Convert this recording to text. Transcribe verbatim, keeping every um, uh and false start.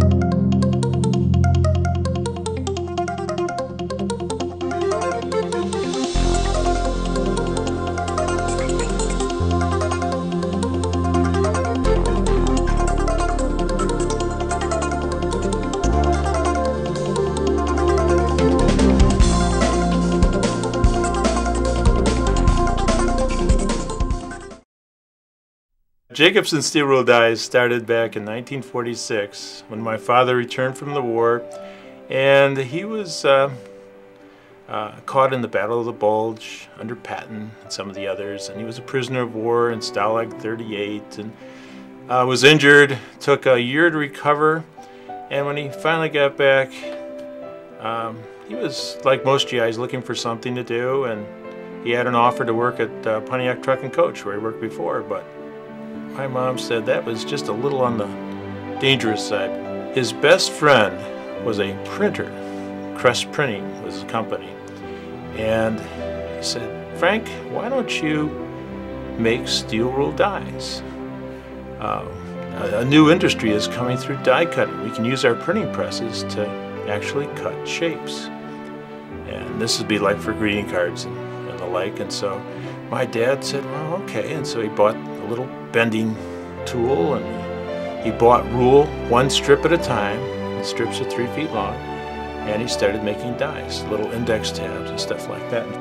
Jacobsen steel rule dies started back in nineteen forty-six when my father returned from the war, and he was uh, uh, caught in the Battle of the Bulge under Patton and some of the others, and he was a prisoner of war in Stalag thirty-eight and uh, was injured, took a year to recover, and when he finally got back, um, he was, like most G Is, looking for something to do, and he had an offer to work at uh, Pontiac Truck and Coach where he worked before, but my mom said that was just a little on the dangerous side. His best friend was a printer. Crest Printing was his company. And he said, "Frank, why don't you make steel rule dies? Uh, a, a new industry is coming through die cutting. We can use our printing presses to actually cut shapes." And this would be like for greeting cards and, and the like. And so my dad said, "Well, okay." And so he bought a little bending tool, and he, he bought rule one strip at a time. The strips are three feet long, and he started making dies, little index tabs and stuff like that.